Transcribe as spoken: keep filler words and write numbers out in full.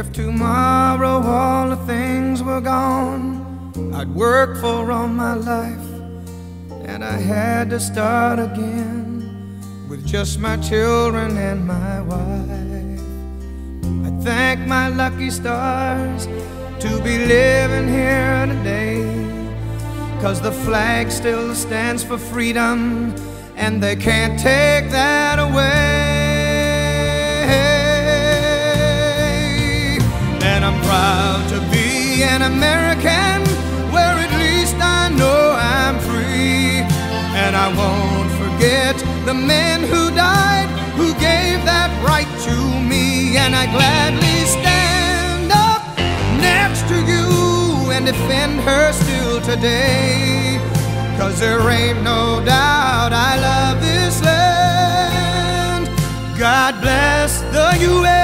If tomorrow all the things were gone I'd worked for all my life, and I had to start again with just my children and my wife. I thank my lucky stars to be living here today, 'cause the flag still stands for freedom, and they can't take that away. And I'm proud to be an American, where at least I know I'm free. And I won't forget the men who died, who gave that right to me. And I gladly stand up next to you and defend her still today, 'cause there ain't no doubt I love this land. God bless the U S